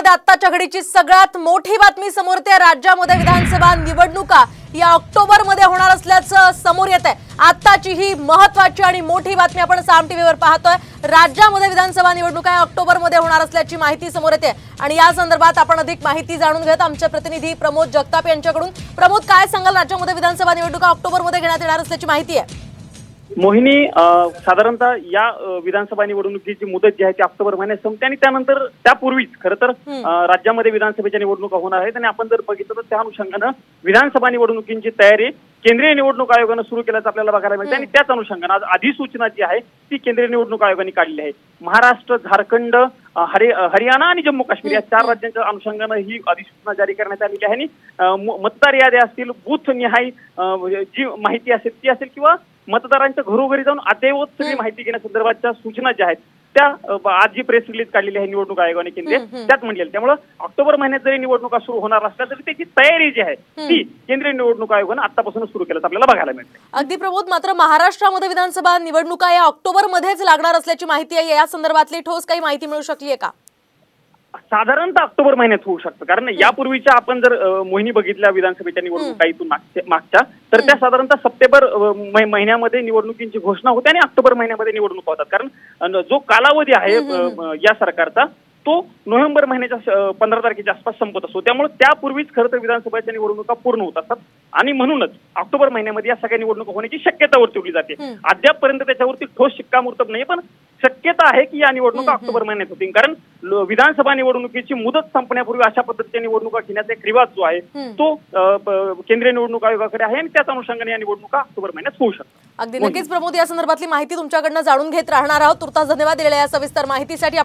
राज्यामध्ये आत्ताच्या घडीची सगळ्यात मोठी बातमी समोर येते। राज्यामध्ये विधानसभा निवडणुका या ऑक्टोबरमध्ये होणार असल्याचं समोर येत आहे। आत्ताची ही महत्त्वाची आणि मोठी बातमी आपण साम टीव्हीवर पाहतोय। राज्यामध्ये विधानसभा निवडणुका या ऑक्टोबरमध्ये होणार असल्याची माहिती समोर येते आणि या संदर्भात आपण अधिक माहिती जाणून घेत आमचे प्रतिनिधी प्रमोद जगताप यांच्याकडून। प्रमोद, काय सांगाल, राज्यामध्ये विधानसभा निवडणुका ऑक्टोबरमध्ये घेण्यात येणार असल्याची माहिती आहे? मोहिनी, साधारणतः या विधानसभा निवडणुकीची मुदत जी आहे ती ऑक्टोबर महिन्यात संपते आणि त्यानंतर त्यापूर्वीच खरं तर राज्यामध्ये विधानसभेच्या निवडणुका होणार आहेत आणि आपण जर बघितलं तर त्या अनुषंगानं विधानसभा निवडणुकींची तयारी केंद्रीय निवडणूक आयोगानं सुरू केल्याचं आपल्याला बघायला मिळतं आणि त्याच अनुषंगानं आज अधिसूचना जी आहे ती केंद्रीय निवडणूक आयोगाने काढली आहे। महाराष्ट्र, झारखंड, हरियाणा आणि जम्मू काश्मीर या 4 राज्यांच्या अनुषंगानं ही अधिसूचना जारी करण्यात आलेली आहे आणि मतदार याद्या असतील, बूथ निहाय जी माहिती असेल ती असेल किंवा मतदारांच्या घरोघरी जाऊन अद्ययावत सगळी माहिती घेण्यासंदर्भातच्या सूचना ज्या आहेत त्या आज जी प्रेस रिलीज काढलेली आहे निवडणूक आयोगाने केंद्रीय त्यात म्हटलेलं। त्यामुळे ऑक्टोबर महिन्यात जरी निवडणुका सुरू होणार असल्या तरी त्याची तयारी जी आहे ती केंद्रीय निवडणूक आयोगाने आतापासून सुरू केल्याचं आपल्याला बघायला मिळते। अगदी प्रमोद, मात्र महाराष्ट्रामध्ये विधानसभा निवडणुका या ऑक्टोबरमध्येच लागणार असल्याची माहिती आहे। या संदर्भातली ठोस काही माहिती मिळू शकली आहे का? साधारणतः ऑक्टोबर महिन्यात होऊ शकतं, कारण यापूर्वीच्या आपण जर मोहिनी बघितल्या विधानसभेच्या निवडणुका इथून मागच्या तर त्या साधारणतः सप्टेंबर महिन्यामध्ये निवडणुकींची घोषणा होते आणि ऑक्टोबर महिन्यामध्ये निवडणुका होतात, कारण जो कालावधी आहे या सरकारचा तो नोव्हेंबर महिन्याच्या 15 तारखेच्या आसपास संपत असतो। त्यामुळे त्यापूर्वीच खरं तर विधानसभेच्या निवडणुका पूर्ण होत असतात आणि म्हणूनच ऑक्टोबर महिन्यामध्ये या सगळ्या निवडणुका होण्याची शक्यता वर्तवली जाते। अद्यापपर्यंत त्याच्यावरती ठोस शिक्कामोर्तब नाही, पण शक्यता आहे की या निवडणुका ऑक्टोबर महिन्यात होतील, कारण विधानसभा निवडणुकीची मुदत संपण्यापूर्वी अशा पद्धतीच्या निवडणुका घेण्याचा एक रिवाज जो आहे तो केंद्रीय निवडणूक आयोगाकडे आहे आणि त्याच अनुषंगाने या निवडणुका ऑक्टोबर महिन्यात होऊ शकतात। अगदी नक्कीच प्रमोद, या संदर्भातली माहिती तुमच्याकडनं जाणून घेत राहणार आहोत। तुर्तास धन्यवाद दिलेल्या या सविस्तर माहितीसाठी।